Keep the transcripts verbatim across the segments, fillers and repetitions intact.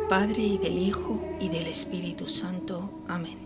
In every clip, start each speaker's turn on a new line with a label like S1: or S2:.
S1: Padre, y del Hijo, y del Espíritu Santo. Amén.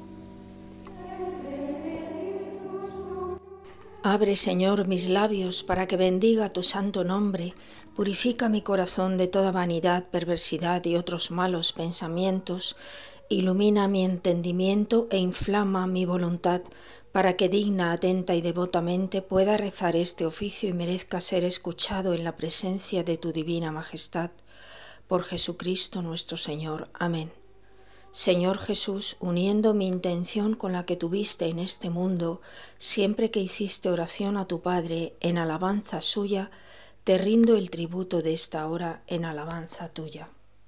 S1: Abre, Señor, mis labios para que bendiga tu santo nombre. Purifica mi corazón de toda vanidad, perversidad y otros malos pensamientos. Ilumina mi entendimiento e inflama mi voluntad, para que digna, atenta y devotamente pueda rezar este oficio y merezca ser escuchado en la presencia de tu divina majestad. Por Jesucristo nuestro Señor. Amén. Señor Jesús, uniendo mi intención con la que tuviste en este mundo, siempre que hiciste oración a tu Padre en alabanza suya, te rindo el tributo de esta hora en alabanza tuya.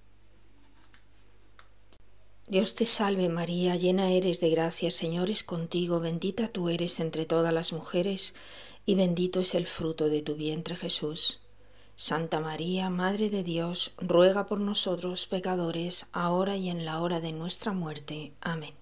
S1: Dios te salve María, llena eres de gracia, Señor es contigo, bendita tú eres entre todas las mujeres, y bendito es el fruto de tu vientre Jesús. Santa María, Madre de Dios, ruega por nosotros pecadores, ahora y en la hora de nuestra muerte. Amén.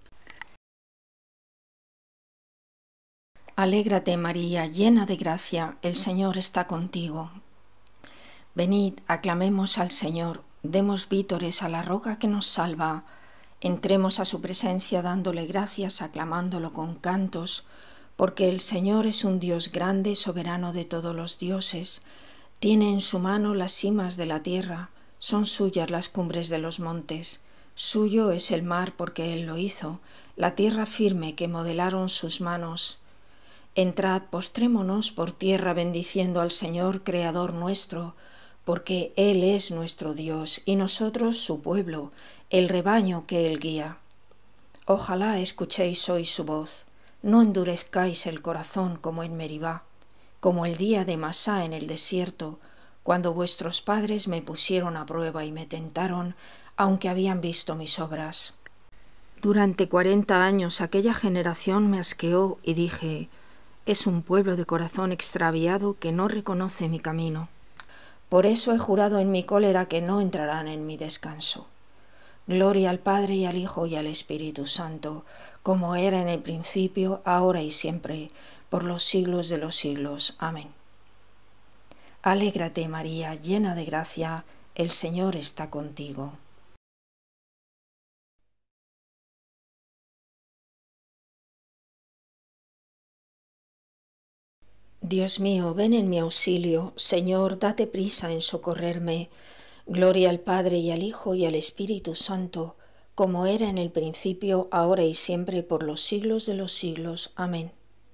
S1: Alégrate María, llena de gracia, el Señor está contigo. Venid, aclamemos al Señor, demos vítores a la roca que nos salva, entremos a su presencia dándole gracias, aclamándolo con cantos, porque el Señor es un Dios grande, soberano de todos los dioses. Tiene en su mano las cimas de la tierra, son suyas las cumbres de los montes. Suyo es el mar porque Él lo hizo, la tierra firme que modelaron sus manos. Entrad, postrémonos por tierra bendiciendo al Señor, Creador nuestro, porque Él es nuestro Dios y nosotros su pueblo, el rebaño que Él guía. Ojalá escuchéis hoy su voz, no endurezcáis el corazón como en Meribá, como el día de Masá en el desierto, cuando vuestros padres me pusieron a prueba y me tentaron, aunque habían visto mis obras. Durante cuarenta años aquella generación me asqueó y dije, es un pueblo de corazón extraviado que no reconoce mi camino. Por eso he jurado en mi cólera que no entrarán en mi descanso. Gloria al Padre y al Hijo y al Espíritu Santo, como era en el principio, ahora y siempre, por los siglos de los siglos. Amén. Alégrate María, llena de gracia, el Señor está contigo. Dios mío, ven en mi auxilio, Señor, date prisa en socorrerme. Gloria al Padre y al Hijo y al Espíritu Santo, como era en el principio, ahora y siempre, por los siglos de los siglos. Amén.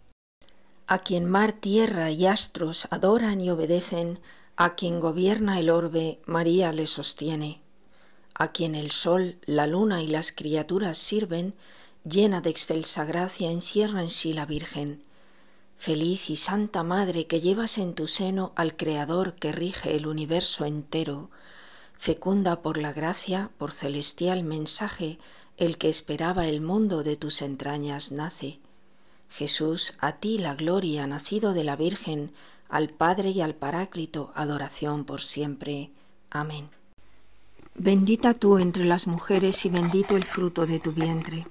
S1: A quien mar, tierra y astros adoran y obedecen, a quien gobierna el orbe, María le sostiene. A quien el sol, la luna y las criaturas sirven, llena de excelsa gracia, encierra en sí la Virgen. Feliz y santa Madre que llevas en tu seno al Creador que rige el universo entero, fecunda por la gracia, por celestial mensaje, el que esperaba el mundo de tus entrañas nace. Jesús, a ti la gloria, nacido de la Virgen, al Padre y al Paráclito, adoración por siempre. Amén. Bendita tú entre las mujeres y bendito el fruto de tu vientre.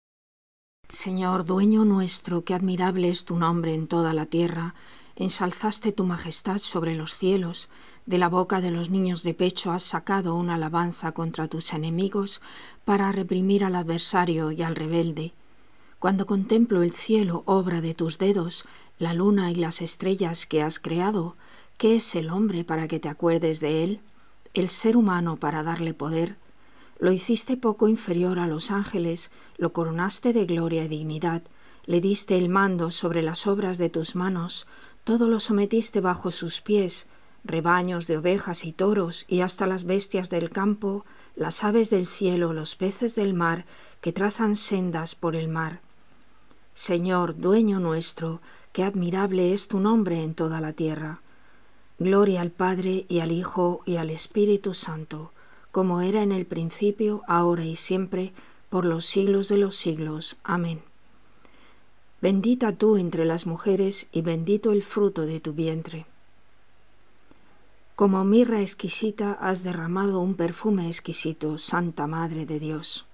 S1: Señor, dueño nuestro, qué admirable es tu nombre en toda la tierra. Ensalzaste tu majestad sobre los cielos. De la boca de los niños de pecho has sacado una alabanza contra tus enemigos para reprimir al adversario y al rebelde. Cuando contemplo el cielo, obra de tus dedos, la luna y las estrellas que has creado, ¿qué es el hombre para que te acuerdes de él? El ser humano para darle poder. Lo hiciste poco inferior a los ángeles, lo coronaste de gloria y dignidad, le diste el mando sobre las obras de tus manos, todo lo sometiste bajo sus pies, rebaños de ovejas y toros, y hasta las bestias del campo, las aves del cielo, los peces del mar, que trazan sendas por el mar. Señor, dueño nuestro, qué admirable es tu nombre en toda la tierra. Gloria al Padre y al Hijo y al Espíritu Santo, como era en el principio, ahora y siempre, por los siglos de los siglos. Amén. Bendita tú entre las mujeres y bendito el fruto de tu vientre. Como mirra exquisita has derramado un perfume exquisito, Santa Madre de Dios.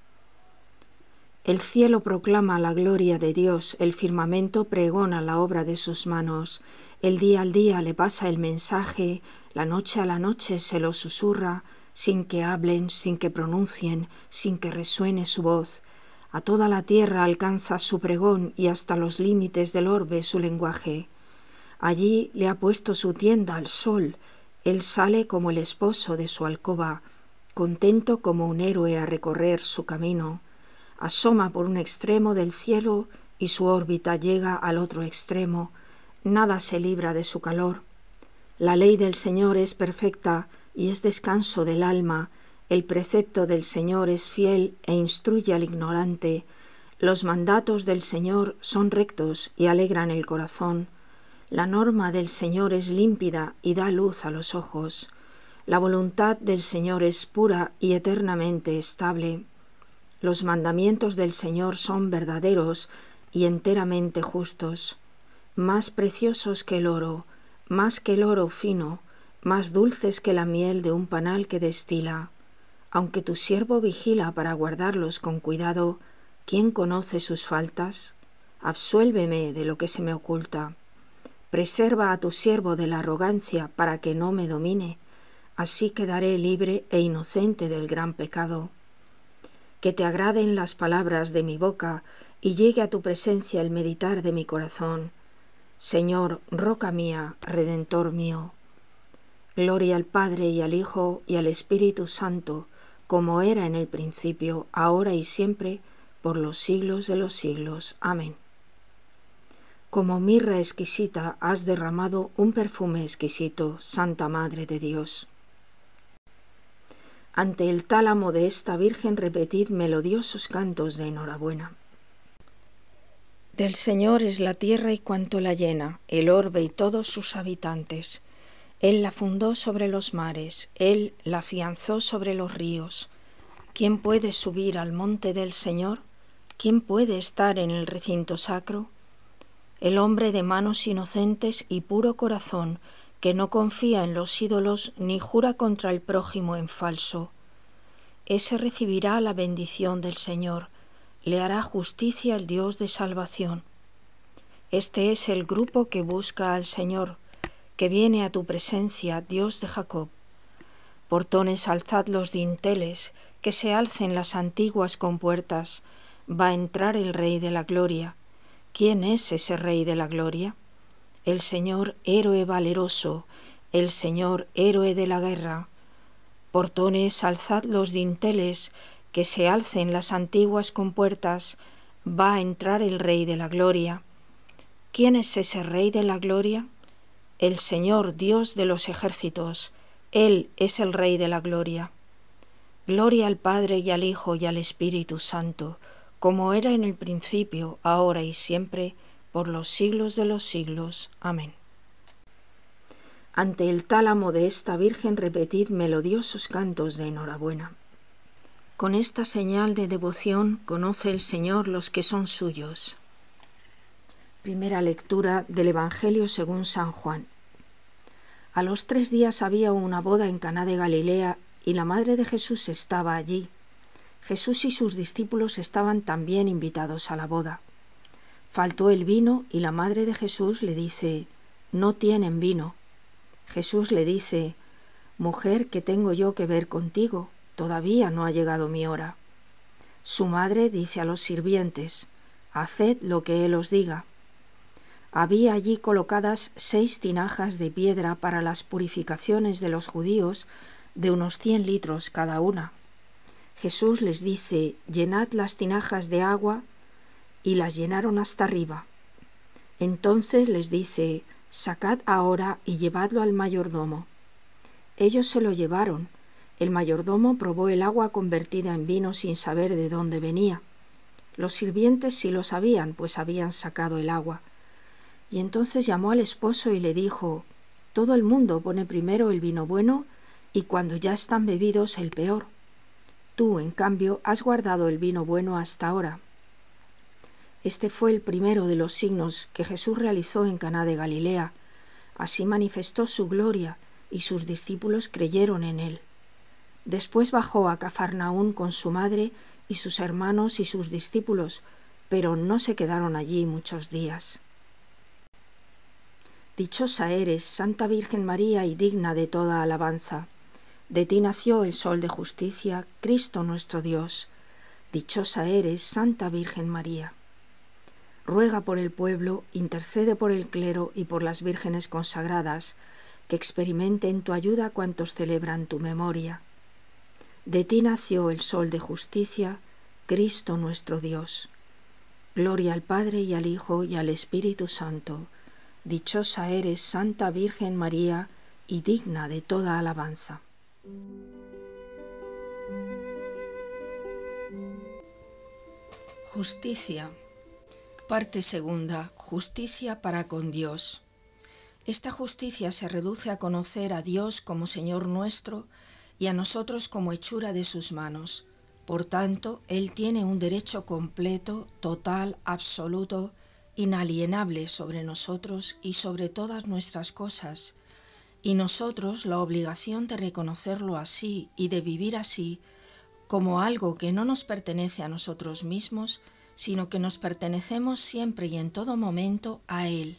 S1: El cielo proclama la gloria de Dios, el firmamento pregona la obra de sus manos, el día al día le pasa el mensaje, la noche a la noche se lo susurra, sin que hablen, sin que pronuncien, sin que resuene su voz. A toda la tierra alcanza su pregón y hasta los límites del orbe su lenguaje. Allí le ha puesto su tienda al sol, él sale como el esposo de su alcoba, contento como un héroe a recorrer su camino. Asoma por un extremo del cielo y su órbita llega al otro extremo. Nada se libra de su calor. La ley del Señor es perfecta y es descanso del alma. El precepto del Señor es fiel e instruye al ignorante. Los mandatos del Señor son rectos y alegran el corazón. La norma del Señor es límpida y da luz a los ojos. La voluntad del Señor es pura y eternamente estable. Los mandamientos del Señor son verdaderos y enteramente justos, más preciosos que el oro, más que el oro fino, más dulces que la miel de un panal que destila. Aunque tu siervo vigila para guardarlos con cuidado, ¿quién conoce sus faltas? Absuélveme de lo que se me oculta. Preserva a tu siervo de la arrogancia para que no me domine, así quedaré libre e inocente del gran pecado. Que te agraden las palabras de mi boca y llegue a tu presencia el meditar de mi corazón. Señor, roca mía, Redentor mío. Gloria al Padre y al Hijo y al Espíritu Santo, como era en el principio, ahora y siempre, por los siglos de los siglos. Amén. Como mirra exquisita has derramado un perfume exquisito, Santa Madre de Dios. Ante el tálamo de esta Virgen repetid melodiosos cantos de enhorabuena. Del Señor es la tierra y cuanto la llena, el orbe y todos sus habitantes. Él la fundó sobre los mares, Él la afianzó sobre los ríos. ¿Quién puede subir al monte del Señor? ¿Quién puede estar en el recinto sacro? El hombre de manos inocentes y puro corazón, que no confía en los ídolos ni jura contra el prójimo en falso. Ese recibirá la bendición del Señor, le hará justicia el Dios de salvación. Este es el grupo que busca al Señor, que viene a tu presencia, Dios de Jacob. Portones, alzad los dinteles, que se alcen las antiguas compuertas, va a entrar el Rey de la Gloria. ¿Quién es ese Rey de la Gloria? El Señor héroe valeroso, el Señor héroe de la guerra. Portones, alzad los dinteles, que se alcen las antiguas compuertas, va a entrar el Rey de la Gloria. ¿Quién es ese Rey de la Gloria? El Señor Dios de los ejércitos, Él es el Rey de la Gloria. Gloria al Padre y al Hijo y al Espíritu Santo, como era en el principio, ahora y siempre, por los siglos de los siglos. Amén. Ante el tálamo de esta Virgen repetid melodiosos cantos de enhorabuena. Con esta señal de devoción conoce el Señor los que son suyos. Primera lectura del Evangelio según San Juan. A los tres días había una boda en Caná de Galilea y la madre de Jesús estaba allí. Jesús y sus discípulos estaban también invitados a la boda. Faltó el vino y la madre de Jesús le dice: «No tienen vino». Jesús le dice: «Mujer, ¿qué tengo yo que ver contigo? Todavía no ha llegado mi hora». Su madre dice a los sirvientes: «Haced lo que él os diga». Había allí colocadas seis tinajas de piedra para las purificaciones de los judíos, de unos cien litros cada una. Jesús les dice: «Llenad las tinajas de agua», y las llenaron hasta arriba. Entonces les dice: «Sacad ahora y llevadlo al mayordomo». Ellos se lo llevaron. El mayordomo probó el agua convertida en vino sin saber de dónde venía. Los sirvientes sí lo sabían, pues habían sacado el agua. Y entonces llamó al esposo y le dijo: «Todo el mundo pone primero el vino bueno y cuando ya están bebidos el peor. Tú, en cambio, has guardado el vino bueno hasta ahora». Este fue el primero de los signos que Jesús realizó en Caná de Galilea. Así manifestó su gloria y sus discípulos creyeron en él. Después bajó a Cafarnaún con su madre y sus hermanos y sus discípulos, pero no se quedaron allí muchos días. Dichosa eres, Santa Virgen María, y digna de toda alabanza. De ti nació el Sol de Justicia, Cristo nuestro Dios. Dichosa eres, Santa Virgen María. Ruega por el pueblo, intercede por el clero y por las vírgenes consagradas, que experimenten tu ayuda cuantos celebran tu memoria. De ti nació el Sol de Justicia, Cristo nuestro Dios. Gloria al Padre y al Hijo y al Espíritu Santo. Dichosa eres, Santa Virgen María, y digna de toda alabanza. Justicia. Parte segunda. Justicia para con Dios. Esta justicia se reduce a conocer a Dios como Señor nuestro y a nosotros como hechura de sus manos. Por tanto, Él tiene un derecho completo, total, absoluto, inalienable sobre nosotros y sobre todas nuestras cosas, y nosotros la obligación de reconocerlo así y de vivir así, como algo que no nos pertenece a nosotros mismos, sino que nos pertenecemos siempre y en todo momento a Él.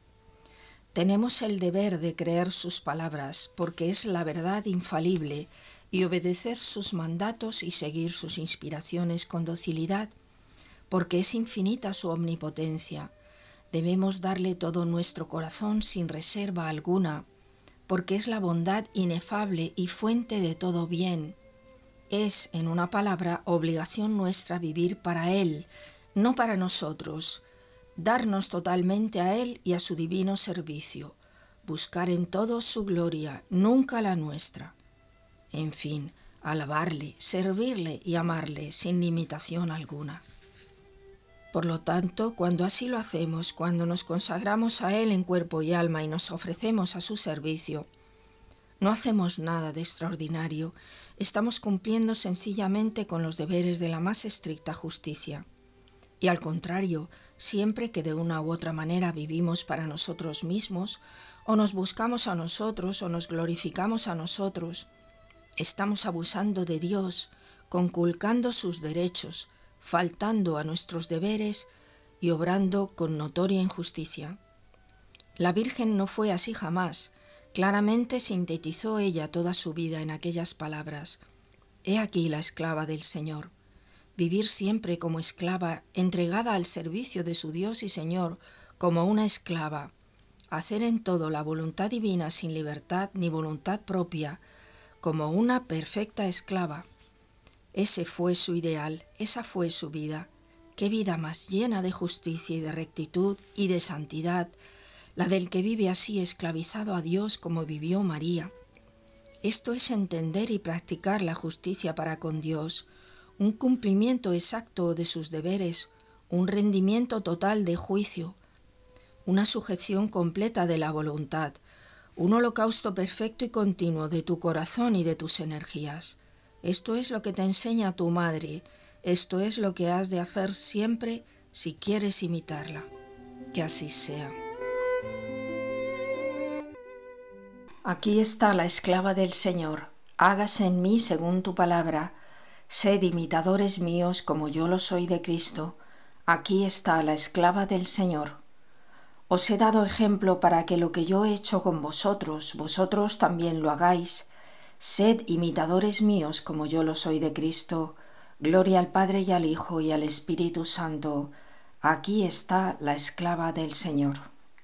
S1: Tenemos el deber de creer sus palabras, porque es la verdad infalible, y obedecer sus mandatos y seguir sus inspiraciones con docilidad, porque es infinita su omnipotencia. Debemos darle todo nuestro corazón sin reserva alguna, porque es la bondad inefable y fuente de todo bien. Es, en una palabra, obligación nuestra vivir para Él, no para nosotros, darnos totalmente a Él y a su divino servicio, buscar en todo su gloria, nunca la nuestra. En fin, alabarle, servirle y amarle sin limitación alguna. Por lo tanto, cuando así lo hacemos, cuando nos consagramos a Él en cuerpo y alma y nos ofrecemos a su servicio, no hacemos nada de extraordinario, estamos cumpliendo sencillamente con los deberes de la más estricta justicia. Y al contrario, siempre que de una u otra manera vivimos para nosotros mismos, o nos buscamos a nosotros o nos glorificamos a nosotros, estamos abusando de Dios, conculcando sus derechos, faltando a nuestros deberes y obrando con notoria injusticia. La Virgen no fue así jamás. Claramente sintetizó ella toda su vida en aquellas palabras: «He aquí la esclava del Señor». Vivir siempre como esclava, entregada al servicio de su Dios y Señor, como una esclava. Hacer en todo la voluntad divina sin libertad ni voluntad propia, como una perfecta esclava. Ese fue su ideal, esa fue su vida. Qué vida más llena de justicia y de rectitud y de santidad, la del que vive así esclavizado a Dios como vivió María. Esto es entender y practicar la justicia para con Dios, un cumplimiento exacto de sus deberes, un rendimiento total de juicio, una sujeción completa de la voluntad, un holocausto perfecto y continuo de tu corazón y de tus energías. Esto es lo que te enseña tu madre, esto es lo que has de hacer siempre si quieres imitarla. Que así sea. Aquí está la esclava del Señor, hágase en mí según tu palabra. Sed imitadores míos como yo lo soy de Cristo. Aquí está la esclava del Señor. Os he dado ejemplo para que lo que yo he hecho con vosotros, vosotros también lo hagáis. Sed imitadores míos como yo lo soy de Cristo. Gloria al Padre y al Hijo y al Espíritu Santo. Aquí está la esclava del Señor.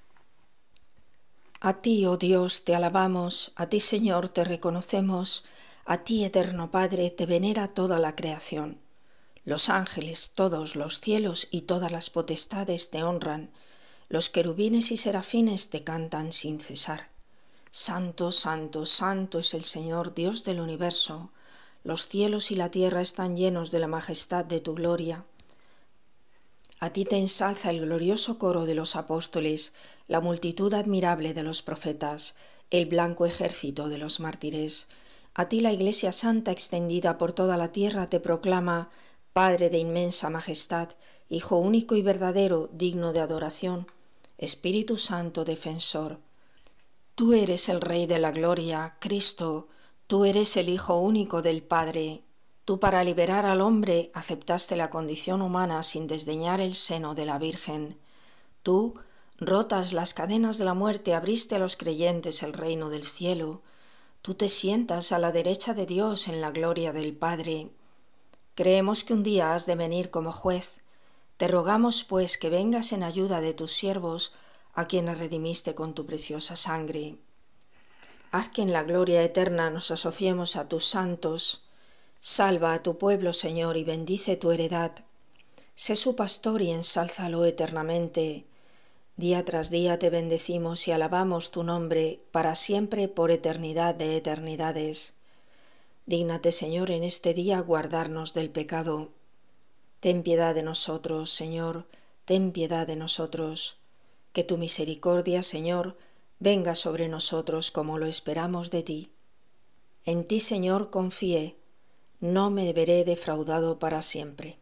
S1: A ti, oh Dios, te alabamos, a ti, Señor, te reconocemos, a ti, eterno Padre, te venera toda la creación. Los ángeles, todos los cielos y todas las potestades te honran, los querubines y serafines te cantan sin cesar. Santo, santo, santo es el Señor, Dios del universo. Los cielos y la tierra están llenos de la majestad de tu gloria. A ti te ensalza el glorioso coro de los apóstoles, la multitud admirable de los profetas, el blanco ejército de los mártires. A ti la Iglesia Santa extendida por toda la tierra te proclama: Padre de inmensa majestad, Hijo único y verdadero, digno de adoración, Espíritu Santo defensor. Tú eres el Rey de la gloria, Cristo, tú eres el Hijo único del Padre. Tú para liberar al hombre aceptaste la condición humana sin desdeñar el seno de la Virgen. Tú, rotas las cadenas de la muerte, abriste a los creyentes el reino del cielo. Tú te sientas a la derecha de Dios en la gloria del Padre. Creemos que un día has de venir como juez. Te rogamos, pues, que vengas en ayuda de tus siervos, a quienes redimiste con tu preciosa sangre. Haz que en la gloria eterna nos asociemos a tus santos. Salva a tu pueblo, Señor, y bendice tu heredad. Sé su pastor y ensálzalo eternamente. Día tras día te bendecimos y alabamos tu nombre, para siempre, por eternidad de eternidades. Dígnate, Señor, en este día guardarnos del pecado. Ten piedad de nosotros, Señor, ten piedad de nosotros. Que tu misericordia, Señor, venga sobre nosotros como lo esperamos de ti. En ti, Señor, confié, no me veré defraudado para siempre.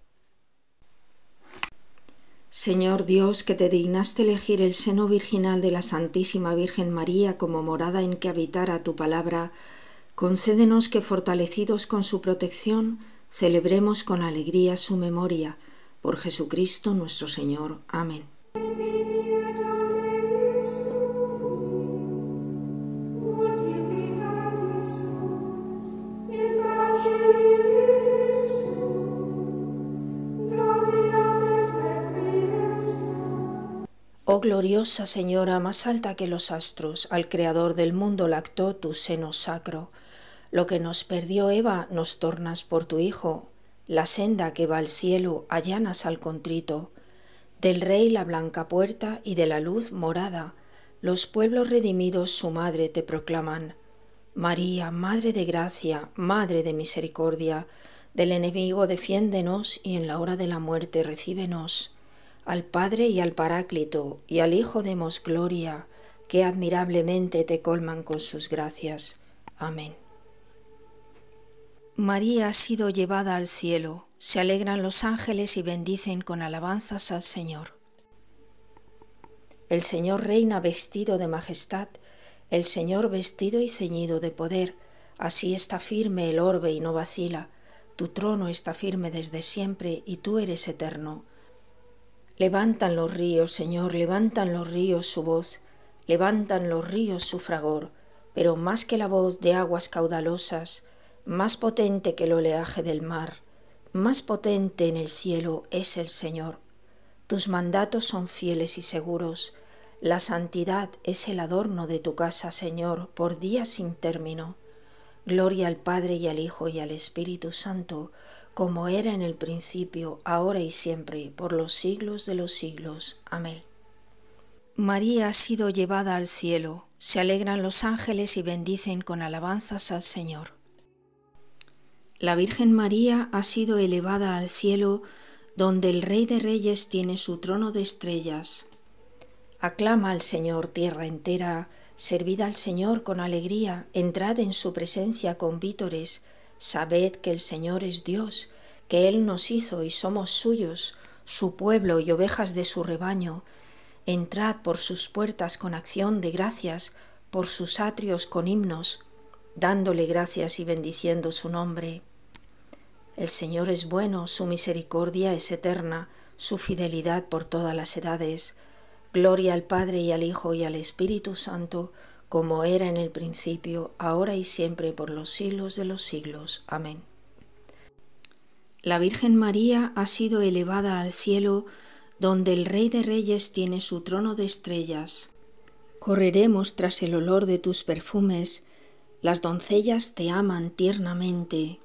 S1: Señor Dios, que te dignaste elegir el seno virginal de la Santísima Virgen María como morada en que habitara tu palabra, concédenos que, fortalecidos con su protección, celebremos con alegría su memoria. Por Jesucristo nuestro Señor. Amén. Oh gloriosa Señora, más alta que los astros, al Creador del mundo lactó tu seno sacro. Lo que nos perdió Eva nos tornas por tu Hijo, la senda que va al cielo allanas al contrito. Del Rey la blanca puerta y de la luz morada, los pueblos redimidos su madre te proclaman. María, Madre de gracia, Madre de misericordia, del enemigo defiéndenos y en la hora de la muerte recíbenos. Al Padre y al Paráclito y al Hijo demos gloria, que admirablemente te colman con sus gracias. Amén. María ha sido llevada al cielo, se alegran los ángeles y bendicen con alabanzas al Señor. El Señor reina vestido de majestad, el Señor vestido y ceñido de poder, así está firme el orbe y no vacila, tu trono está firme desde siempre y tú eres eterno. Levantan los ríos, Señor, levantan los ríos su voz, levantan los ríos su fragor, pero más que la voz de aguas caudalosas, más potente que el oleaje del mar, más potente en el cielo es el Señor. Tus mandatos son fieles y seguros, la santidad es el adorno de tu casa, Señor, por días sin término. Gloria al Padre y al Hijo y al Espíritu Santo, como era en el principio, ahora y siempre, por los siglos de los siglos. Amén. María ha sido llevada al cielo, se alegran los ángeles y bendicen con alabanzas al Señor. La Virgen María ha sido elevada al cielo, donde el Rey de Reyes tiene su trono de estrellas. Aclama al Señor tierra entera, servid al Señor con alegría, entrad en su presencia con vítores. Sabed que el Señor es Dios, que Él nos hizo y somos suyos, su pueblo y ovejas de su rebaño. Entrad por sus puertas con acción de gracias, por sus atrios con himnos, dándole gracias y bendiciendo su nombre. El Señor es bueno, su misericordia es eterna, su fidelidad por todas las edades. Gloria al Padre y al Hijo y al Espíritu Santo, como era en el principio, ahora y siempre, por los siglos de los siglos. Amén. La Virgen María ha sido elevada al cielo, donde el Rey de Reyes tiene su trono de estrellas. Correremos tras el olor de tus perfumes, las doncellas te aman tiernamente.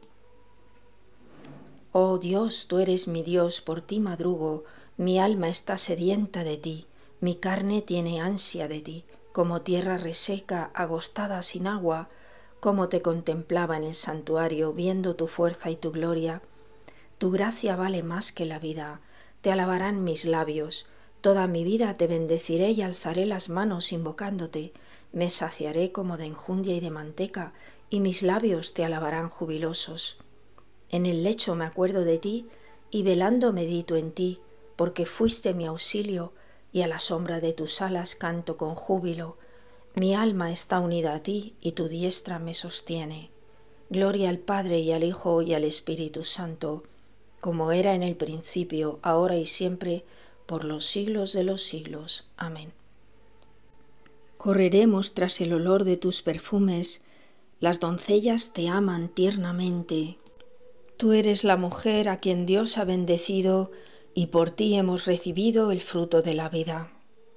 S1: Oh Dios, tú eres mi Dios, por ti madrugo, mi alma está sedienta de ti, mi carne tiene ansia de ti, como tierra reseca, agostada sin agua, como te contemplaba en el santuario, viendo tu fuerza y tu gloria. Tu gracia vale más que la vida, te alabarán mis labios, toda mi vida te bendeciré y alzaré las manos invocándote, me saciaré como de enjundia y de manteca, y mis labios te alabarán jubilosos. En el lecho me acuerdo de ti, y velando medito en ti, porque fuiste mi auxilio, y a la sombra de tus alas canto con júbilo. Mi alma está unida a ti, y tu diestra me sostiene. Gloria al Padre y al Hijo y al Espíritu Santo, como era en el principio, ahora y siempre, por los siglos de los siglos. Amén. Correremos tras el olor de tus perfumes, las doncellas te aman tiernamente. Tú eres la mujer a quien Dios ha bendecido, y por ti hemos recibido el fruto de la vida.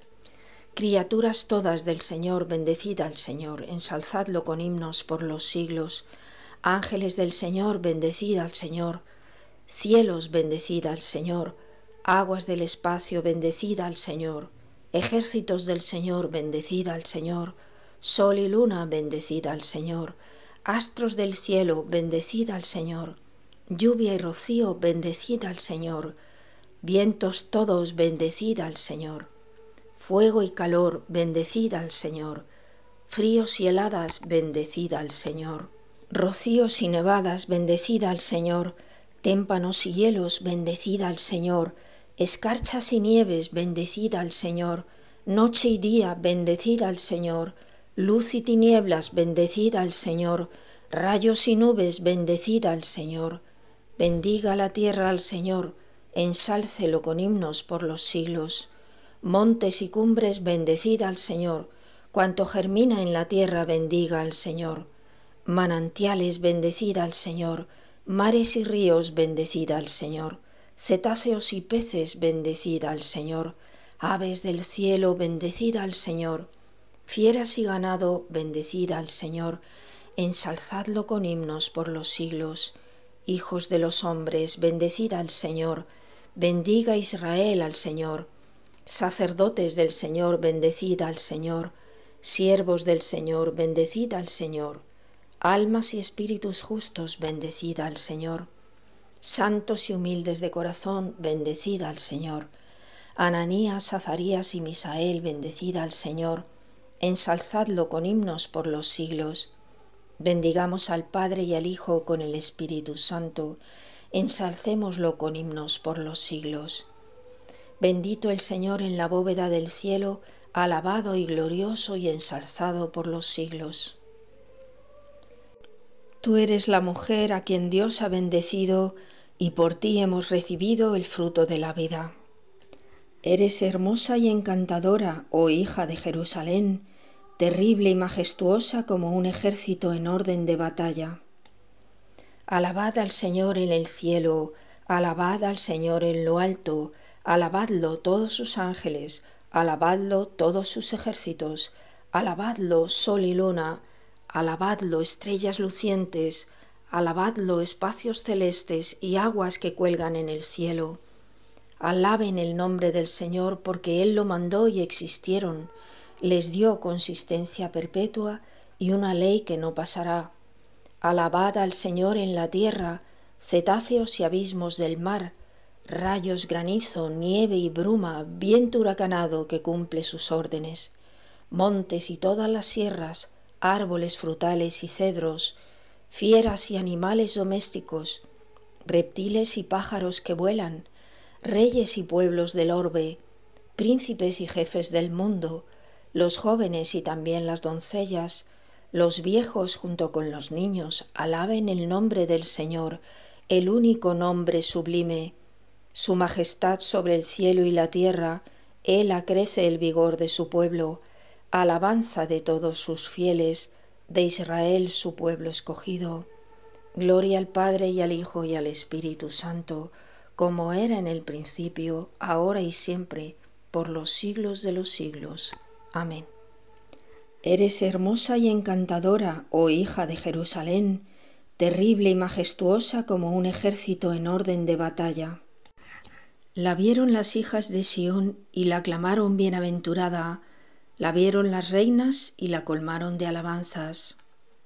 S1: Criaturas todas del Señor, bendecid al Señor, ensalzadlo con himnos por los siglos. Ángeles del Señor, bendecid al Señor. Cielos, bendecid al Señor. Aguas del espacio, bendecid al Señor. Ejércitos del Señor, bendecid al Señor. Sol y luna, bendecid al Señor. Astros del cielo, bendecid al Señor. Lluvia y rocío, bendecid al Señor. Vientos todos, bendecid al Señor. Fuego y calor, bendecid al Señor. Fríos y heladas, bendecid al Señor. Rocíos y nevadas, bendecid al Señor. Témpanos y hielos, bendecid al Señor. Escarchas y nieves, bendecid al Señor. Noche y día, bendecid al Señor. Luz y tinieblas, bendecid al Señor. Rayos y nubes, bendecid al Señor. Bendiga la tierra al Señor, ensálcelo con himnos por los siglos. Montes y cumbres, bendecid al Señor. Cuanto germina en la tierra, bendiga al Señor. Manantiales, bendecid al Señor. Mares y ríos, bendecid al Señor. Cetáceos y peces, bendecid al Señor. Aves del cielo, bendecid al Señor. Fieras y ganado, bendecid al Señor. Ensalzadlo con himnos por los siglos. Hijos de los hombres, bendecid al Señor. Bendiga Israel al Señor. Sacerdotes del Señor, bendecid al Señor. Siervos del Señor, bendecid al Señor. Almas y espíritus justos, bendecid al Señor. Santos y humildes de corazón, bendecid al Señor. Ananías, Azarías y Misael, bendecid al Señor. Ensalzadlo con himnos por los siglos. Bendigamos al Padre y al Hijo con el Espíritu Santo. Ensalcémoslo con himnos por los siglos. Bendito el Señor en la bóveda del cielo, alabado y glorioso y ensalzado por los siglos. Tú eres la mujer a quien Dios ha bendecido, y por ti hemos recibido el fruto de la vida. Eres hermosa y encantadora, oh hija de Jerusalén, terrible y majestuosa como un ejército en orden de batalla. Alabad al Señor en el cielo, alabad al Señor en lo alto, alabadlo todos sus ángeles, alabadlo todos sus ejércitos, alabadlo sol y luna, alabadlo estrellas lucientes, alabadlo espacios celestes y aguas que cuelgan en el cielo. Alaben el nombre del Señor porque Él lo mandó y existieron. Les dio consistencia perpetua y una ley que no pasará. Alabad al Señor en la tierra, cetáceos y abismos del mar, rayos, granizo, nieve y bruma, viento huracanado que cumple sus órdenes, montes y todas las sierras, árboles frutales y cedros, fieras y animales domésticos, reptiles y pájaros que vuelan, reyes y pueblos del orbe, príncipes y jefes del mundo, los jóvenes y también las doncellas, los viejos junto con los niños, alaben el nombre del Señor, el único nombre sublime. Su majestad sobre el cielo y la tierra, Él acrece el vigor de su pueblo, alabanza de todos sus fieles, de Israel su pueblo escogido. Gloria al Padre y al Hijo y al Espíritu Santo, como era en el principio, ahora y siempre, por los siglos de los siglos. Amén. Eres hermosa y encantadora, oh hija de Jerusalén, terrible y majestuosa como un ejército en orden de batalla. La vieron las hijas de Sión y la aclamaron bienaventurada, la vieron las reinas y la colmaron de alabanzas.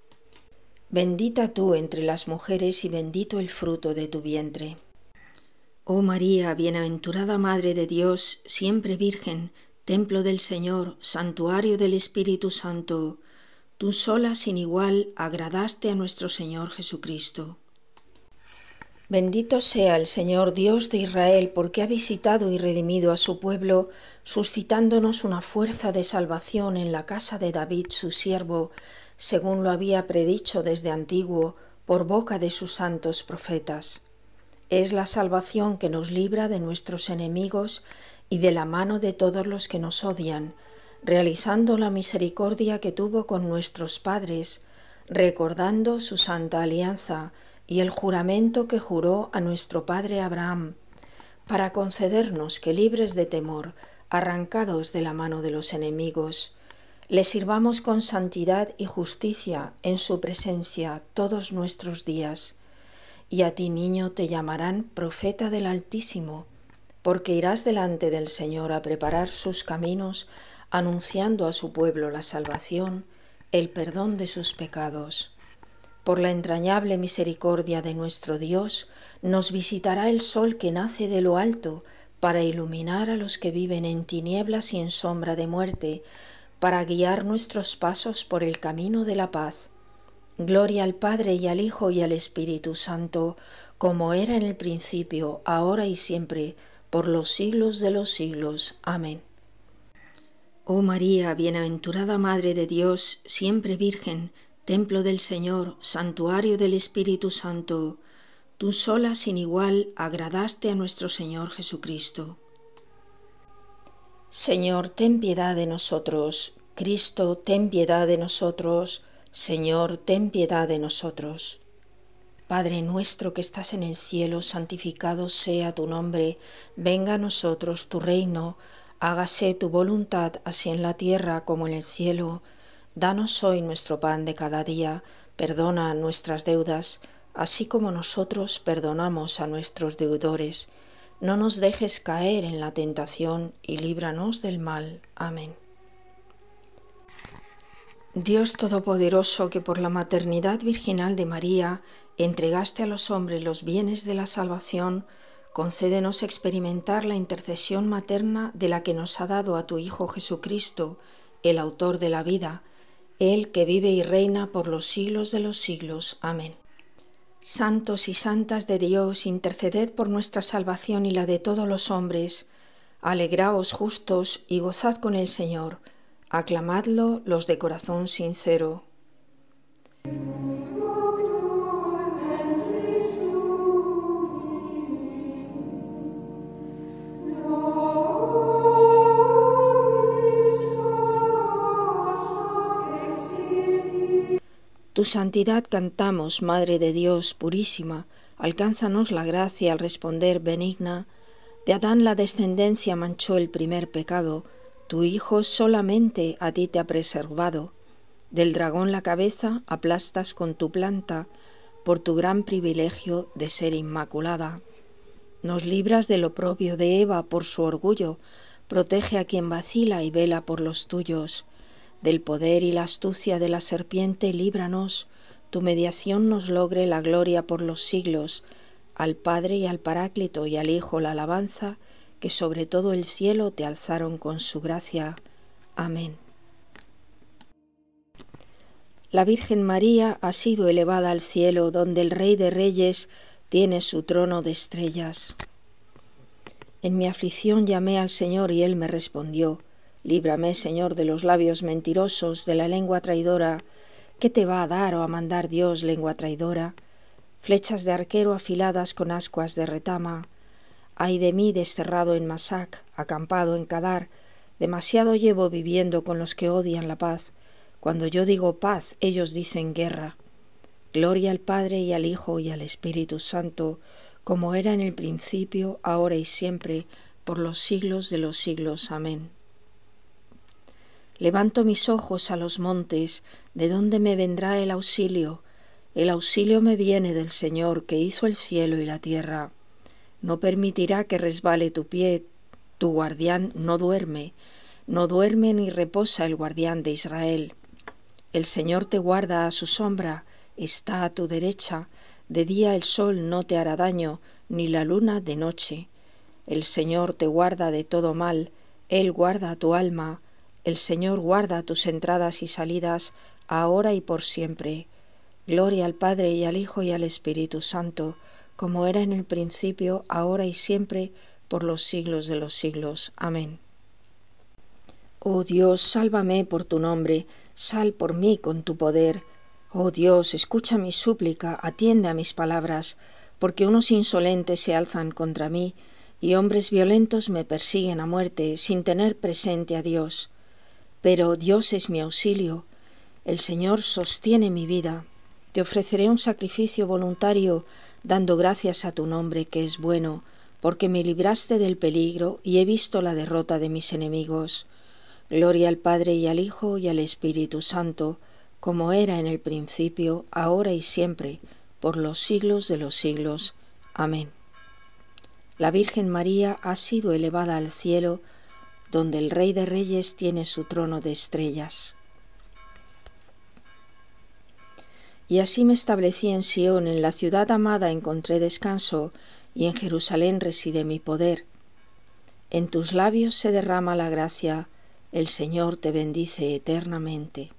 S1: Bendita tú entre las mujeres y bendito el fruto de tu vientre. Oh María, bienaventurada Madre de Dios, siempre Virgen, templo del Señor, santuario del Espíritu Santo, tú sola sin igual agradaste a nuestro Señor Jesucristo. Bendito sea el Señor Dios de Israel, porque ha visitado y redimido a su pueblo, suscitándonos una fuerza de salvación en la casa de David su siervo, según lo había predicho desde antiguo por boca de sus santos profetas. Es la salvación que nos libra de nuestros enemigos y de la mano de todos los que nos odian, realizando la misericordia que tuvo con nuestros padres, recordando su santa alianza y el juramento que juró a nuestro padre Abraham, para concedernos que, libres de temor, arrancados de la mano de los enemigos, le sirvamos con santidad y justicia en su presencia todos nuestros días. Y a ti, niño, te llamarán profeta del Altísimo, porque irás delante del Señor a preparar sus caminos, anunciando a su pueblo la salvación, el perdón de sus pecados. Por la entrañable misericordia de nuestro Dios, nos visitará el sol que nace de lo alto, para iluminar a los que viven en tinieblas y en sombra de muerte, para guiar nuestros pasos por el camino de la paz. Gloria al Padre y al Hijo y al Espíritu Santo, como era en el principio, ahora y siempre, por los siglos de los siglos. Amén. Oh María, bienaventurada Madre de Dios, siempre Virgen, templo del Señor, santuario del Espíritu Santo, tú sola sin igual agradaste a nuestro Señor Jesucristo. Señor, ten piedad de nosotros. Cristo, ten piedad de nosotros. Señor, ten piedad de nosotros. Padre nuestro que estás en el cielo, santificado sea tu nombre. Venga a nosotros tu reino. Hágase tu voluntad, así en la tierra como en el cielo. Danos hoy nuestro pan de cada día. Perdona nuestras deudas, así como nosotros perdonamos a nuestros deudores. No nos dejes caer en la tentación y líbranos del mal. Amén. Dios Todopoderoso, que por la maternidad virginal de María entregaste a los hombres los bienes de la salvación, concédenos experimentar la intercesión materna de la que nos ha dado a tu Hijo Jesucristo, el autor de la vida, Él que vive y reina por los siglos de los siglos. Amén. Santos y santas de Dios, interceded por nuestra salvación y la de todos los hombres. Alegraos justos y gozad con el Señor. Aclamadlo los de corazón sincero. Tu santidad cantamos, Madre de Dios purísima, alcánzanos la gracia al responder benigna. De Adán la descendencia manchó el primer pecado, tu Hijo solamente a ti te ha preservado. Del dragón la cabeza aplastas con tu planta, por tu gran privilegio de ser inmaculada. Nos libras del oprobio de Eva por su orgullo, protege a quien vacila y vela por los tuyos. Del poder y la astucia de la serpiente líbranos, tu mediación nos logre la gloria por los siglos. Al Padre y al Paráclito y al Hijo la alabanza, que sobre todo el cielo te alzaron con su gracia. Amén. La Virgen María ha sido elevada al cielo, donde el Rey de Reyes tiene su trono de estrellas. En mi aflicción llamé al Señor y Él me respondió. Líbrame, Señor, de los labios mentirosos, de la lengua traidora. ¿Qué te va a dar o a mandar Dios, lengua traidora? Flechas de arquero afiladas con ascuas de retama. Ay de mí desterrado en Masac, acampado en Cadar, demasiado llevo viviendo con los que odian la paz. Cuando yo digo paz, ellos dicen guerra. Gloria al Padre y al Hijo y al Espíritu Santo, como era en el principio, ahora y siempre, por los siglos de los siglos. Amén. Levanto mis ojos a los montes, ¿de dónde me vendrá el auxilio? El auxilio me viene del Señor, que hizo el cielo y la tierra. No permitirá que resbale tu pie, tu guardián no duerme, no duerme ni reposa el guardián de Israel. El Señor te guarda a su sombra, está a tu derecha, de día el sol no te hará daño, ni la luna de noche. El Señor te guarda de todo mal, Él guarda tu alma, el Señor guarda tus entradas y salidas, ahora y por siempre. Gloria al Padre y al Hijo y al Espíritu Santo, como era en el principio, ahora y siempre, por los siglos de los siglos. Amén. Oh Dios, sálvame por tu nombre, sal por mí con tu poder. Oh Dios, escucha mi súplica, atiende a mis palabras, porque unos insolentes se alzan contra mí, y hombres violentos me persiguen a muerte, sin tener presente a Dios. Pero Dios es mi auxilio. El Señor sostiene mi vida. Te ofreceré un sacrificio voluntario, dando gracias a tu nombre, que es bueno, porque me libraste del peligro y he visto la derrota de mis enemigos. Gloria al Padre y al Hijo y al Espíritu Santo, como era en el principio, ahora y siempre, por los siglos de los siglos. Amén. La Virgen María ha sido elevada al cielo, donde el Rey de Reyes tiene su trono de estrellas. Y así me establecí en Sión, en la ciudad amada encontré descanso, y en Jerusalén reside mi poder. En tus labios se derrama la gracia, el Señor te bendice eternamente.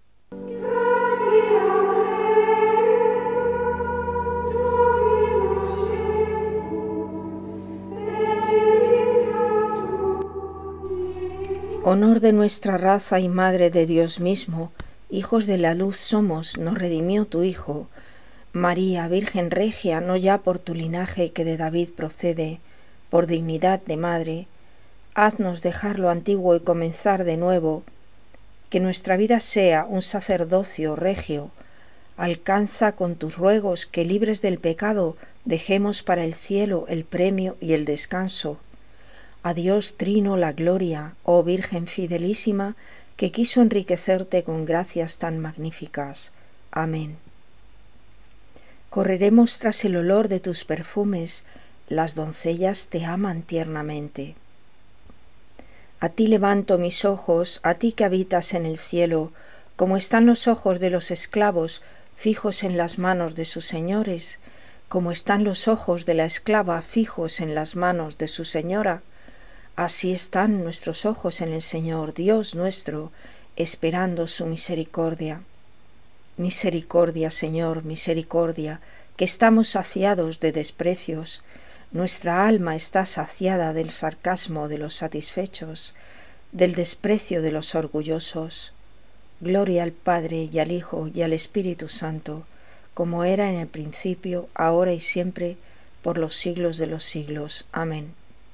S1: Honor de nuestra raza y madre de Dios mismo, hijos de la luz somos, nos redimió tu Hijo. María, Virgen Regia, no ya por tu linaje que de David procede, por dignidad de madre, haznos dejar lo antiguo y comenzar de nuevo, que nuestra vida sea un sacerdocio regio. Alcanza con tus ruegos que libres del pecado dejemos para el cielo el premio y el descanso. A Dios trino la gloria, oh Virgen fidelísima, que quiso enriquecerte con gracias tan magníficas. Amén. Correremos tras el olor de tus perfumes, las doncellas te aman tiernamente. A ti levanto mis ojos, a ti que habitas en el cielo, como están los ojos de los esclavos fijos en las manos de sus señores, como están los ojos de la esclava fijos en las manos de su señora. Así están nuestros ojos en el Señor, Dios nuestro, esperando su misericordia. Misericordia, Señor, misericordia, que estamos saciados de desprecios. Nuestra alma está saciada del sarcasmo de los satisfechos, del desprecio de los orgullosos. Gloria al Padre y al Hijo y al Espíritu Santo, como era en el principio, ahora y siempre, por los siglos de los siglos. Amén.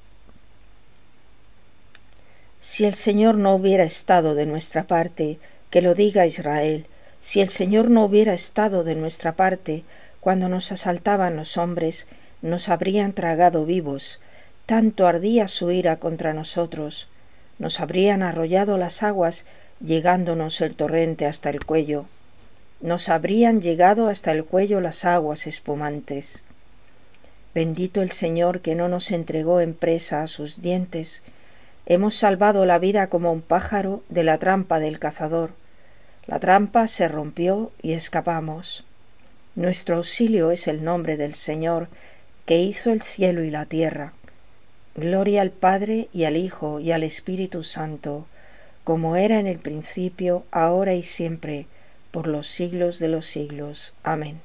S1: Si el Señor no hubiera estado de nuestra parte, que lo diga Israel, si el Señor no hubiera estado de nuestra parte, cuando nos asaltaban los hombres, nos habrían tragado vivos, tanto ardía su ira contra nosotros, nos habrían arrollado las aguas, llegándonos el torrente hasta el cuello, nos habrían llegado hasta el cuello las aguas espumantes. Bendito el Señor que no nos entregó en presa a sus dientes. Hemos salvado la vida como un pájaro de la trampa del cazador. La trampa se rompió y escapamos. Nuestro auxilio es el nombre del Señor, que hizo el cielo y la tierra. Gloria al Padre y al Hijo y al Espíritu Santo, como era en el principio, ahora y siempre, por los siglos de los siglos. Amén.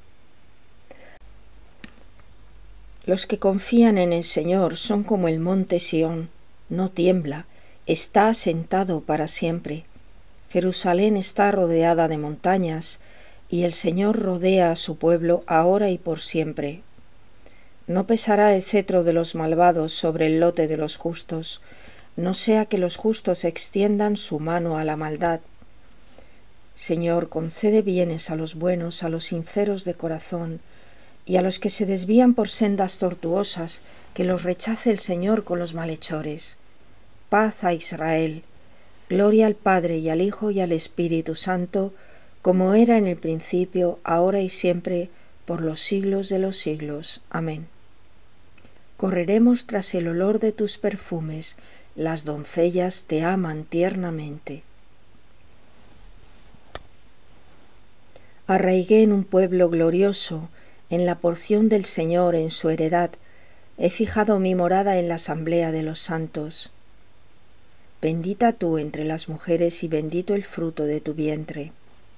S1: Los que confían en el Señor son como el monte Sión. No tiembla, está asentado para siempre. Jerusalén está rodeada de montañas, y el Señor rodea a su pueblo ahora y por siempre. No pesará el cetro de los malvados sobre el lote de los justos, no sea que los justos extiendan su mano a la maldad. Señor, concede bienes a los buenos, a los sinceros de corazón, y a los que se desvían por sendas tortuosas, que los rechace el Señor con los malhechores. Paz a Israel. Gloria al Padre y al Hijo y al Espíritu Santo, como era en el principio, ahora y siempre, por los siglos de los siglos. Amén. Correremos tras el olor de tus perfumes, las doncellas te aman tiernamente. Arraigué en un pueblo glorioso, en la porción del Señor en su heredad, he fijado mi morada en la asamblea de los santos. Bendita tú entre las mujeres y bendito el fruto de tu vientre.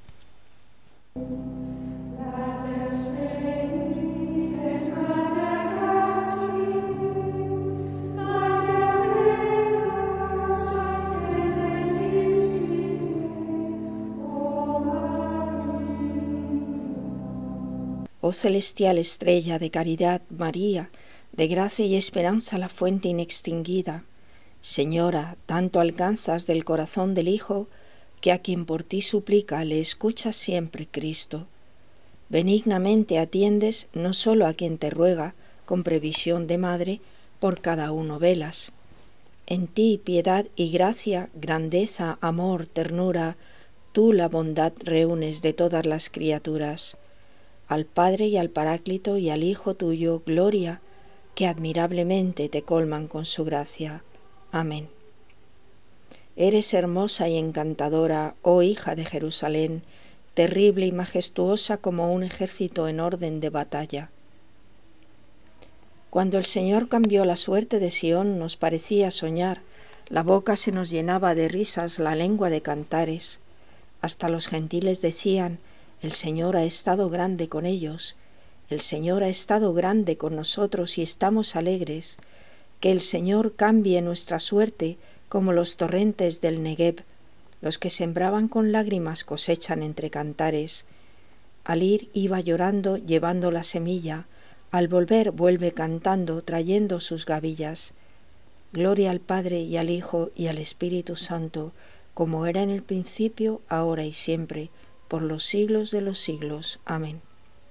S1: Oh celestial estrella de caridad, María, de gracia y esperanza la fuente inextinguida, Señora, tanto alcanzas del corazón del Hijo, que a quien por ti suplica le escuchas siempre, Cristo. Benignamente atiendes no sólo a quien te ruega, con previsión de madre, por cada uno velas. En ti piedad y gracia, grandeza, amor, ternura, tú la bondad reúnes de todas las criaturas. Al Padre y al Paráclito y al Hijo tuyo, gloria, que admirablemente te colman con su gracia. Amén. Eres hermosa y encantadora, oh hija de Jerusalén, terrible y majestuosa como un ejército en orden de batalla. Cuando el Señor cambió la suerte de Sión, nos parecía soñar, la boca se nos llenaba de risas, la lengua de cantares. Hasta los gentiles decían, el Señor ha estado grande con ellos, el Señor ha estado grande con nosotros y estamos alegres. Que el Señor cambie nuestra suerte como los torrentes del Negueb. Los que sembraban con lágrimas cosechan entre cantares. Al ir iba llorando llevando la semilla, al volver vuelve cantando trayendo sus gavillas. Gloria al Padre y al Hijo y al Espíritu Santo, como era en el principio, ahora y siempre, por los siglos de los siglos. Amén.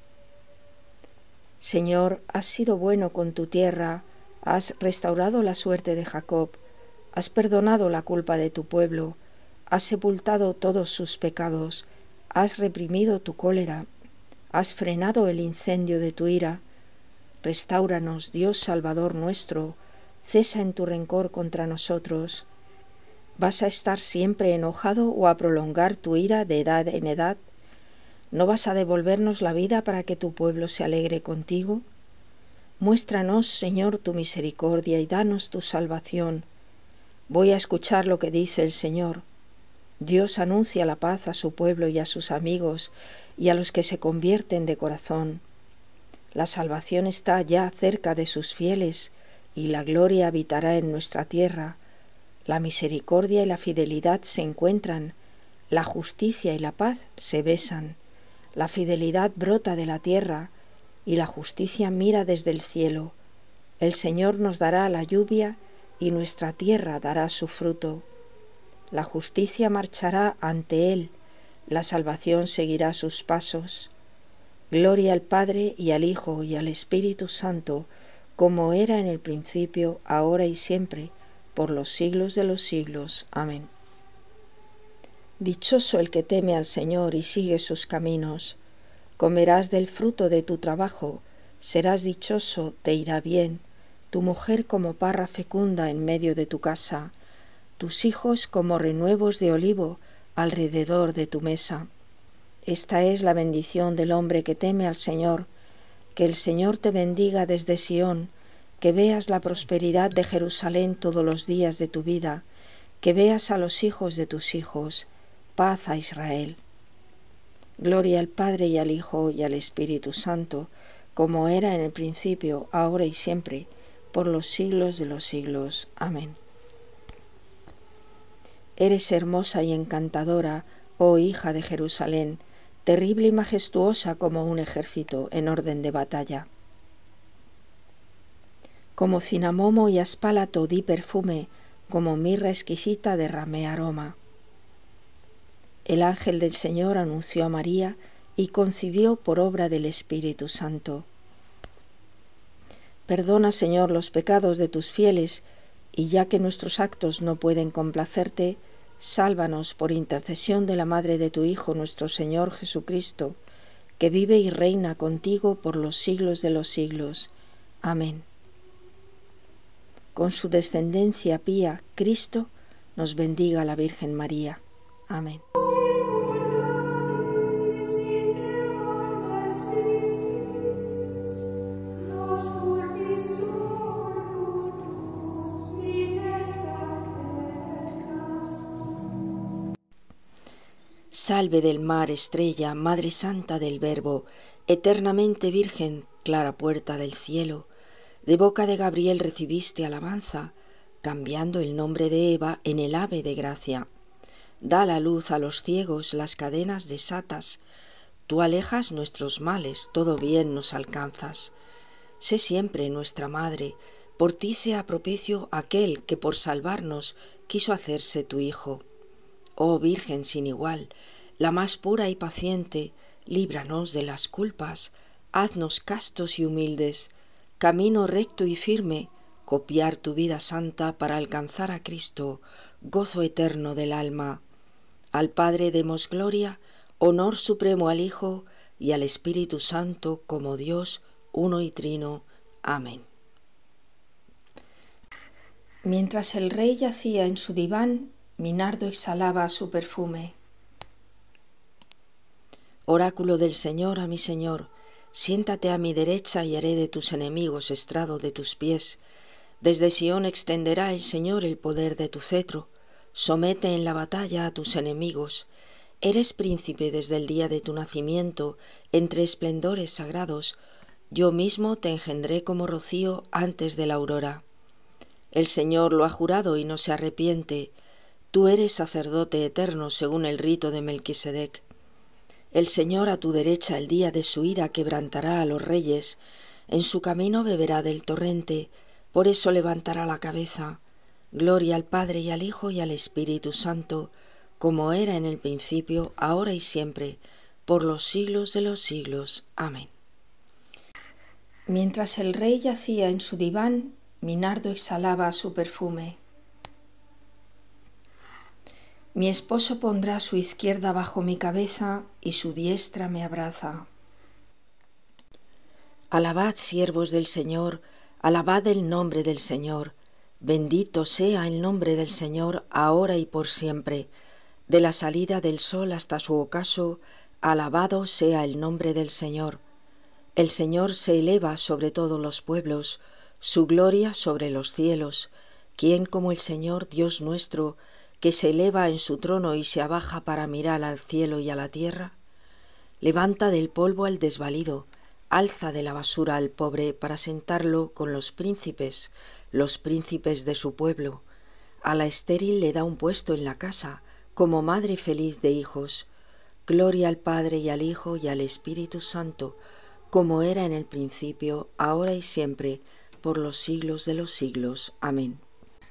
S1: Señor, has sido bueno con tu tierra, has restaurado la suerte de Jacob, has perdonado la culpa de tu pueblo, has sepultado todos sus pecados, has reprimido tu cólera, has frenado el incendio de tu ira. Restáuranos, Dios Salvador nuestro, cesa en tu rencor contra nosotros. ¿Vas a estar siempre enojado o a prolongar tu ira de edad en edad? ¿No vas a devolvernos la vida para que tu pueblo se alegre contigo? Muéstranos, Señor, tu misericordia y danos tu salvación. Voy a escuchar lo que dice el Señor. Dios anuncia la paz a su pueblo y a sus amigos y a los que se convierten de corazón. La salvación está ya cerca de sus fieles y la gloria habitará en nuestra tierra. La misericordia y la fidelidad se encuentran, la justicia y la paz se besan. La fidelidad brota de la tierra y la justicia mira desde el cielo. El Señor nos dará la lluvia y nuestra tierra dará su fruto. La justicia marchará ante Él, la salvación seguirá sus pasos. Gloria al Padre y al Hijo y al Espíritu Santo, como era en el principio, ahora y siempre, por los siglos de los siglos. Amén. Dichoso el que teme al Señor y sigue sus caminos. Comerás del fruto de tu trabajo, serás dichoso, te irá bien. Tu mujer como parra fecunda en medio de tu casa, tus hijos como renuevos de olivo alrededor de tu mesa. Esta es la bendición del hombre que teme al Señor. Que el Señor te bendiga desde Sión, que veas la prosperidad de Jerusalén todos los días de tu vida, que veas a los hijos de tus hijos. Paz a Israel. Gloria al Padre y al Hijo y al Espíritu Santo, como era en el principio, ahora y siempre, por los siglos de los siglos. Amén. Eres hermosa y encantadora, oh hija de Jerusalén, terrible y majestuosa como un ejército en orden de batalla. Como cinamomo y aspalato di perfume, como mirra exquisita derramé aroma. El ángel del Señor anunció a María y concibió por obra del Espíritu Santo. Perdona, Señor, los pecados de tus fieles, y ya que nuestros actos no pueden complacerte, sálvanos por intercesión de la Madre de tu Hijo, nuestro Señor Jesucristo, que vive y reina contigo por los siglos de los siglos. Amén. Con su descendencia pía, Cristo nos bendiga la Virgen María. Amén. Salve del mar, estrella, Madre Santa del Verbo, eternamente Virgen, clara puerta del cielo. De boca de Gabriel recibiste alabanza, cambiando el nombre de Eva en el ave de gracia. Da la luz a los ciegos, las cadenas desatas. Tú alejas nuestros males, todo bien nos alcanzas. Sé siempre nuestra Madre, por ti sea propicio aquel que por salvarnos quiso hacerse tu Hijo.
S2: oh Virgen sin igual, la más pura y paciente, líbranos de las culpas, haznos castos y humildes, camino recto y firme, copiar tu vida santa para alcanzar a Cristo, gozo eterno del alma. Al Padre demos gloria, honor supremo al Hijo y al Espíritu Santo como Dios, uno y trino. Amén.
S1: Mientras el rey yacía en su diván, mi nardo exhalaba su perfume.
S2: Oráculo del Señor a mi Señor, siéntate a mi derecha y haré de tus enemigos estrado de tus pies. Desde Sión extenderá el Señor el poder de tu cetro. Somete en la batalla a tus enemigos. Eres príncipe desde el día de tu nacimiento, entre esplendores sagrados. Yo mismo te engendré como rocío antes de la aurora. El Señor lo ha jurado y no se arrepiente. Tú eres sacerdote eterno según el rito de Melquisedec. El Señor a tu derecha el día de su ira quebrantará a los reyes. En su camino beberá del torrente, por eso levantará la cabeza. Gloria al Padre y al Hijo y al Espíritu Santo, como era en el principio, ahora y siempre, por los siglos de los siglos. Amén.
S1: Mientras el rey yacía en su diván, mi nardo exhalaba su perfume. Mi esposo pondrá su izquierda bajo mi cabeza y su diestra me abraza.
S2: Alabad, siervos del Señor, alabad el nombre del Señor. Bendito sea el nombre del Señor, ahora y por siempre. De la salida del sol hasta su ocaso, alabado sea el nombre del Señor. El Señor se eleva sobre todos los pueblos, su gloria sobre los cielos. ¿Quién como el Señor Dios nuestro, que se eleva en su trono y se abaja para mirar al cielo y a la tierra? Levanta del polvo al desvalido, alza de la basura al pobre para sentarlo con los príncipes, los príncipes de su pueblo. A la estéril le da un puesto en la casa, como madre feliz de hijos. Gloria al Padre y al Hijo y al Espíritu Santo, como era en el principio, ahora y siempre, por los siglos de los siglos. Amén.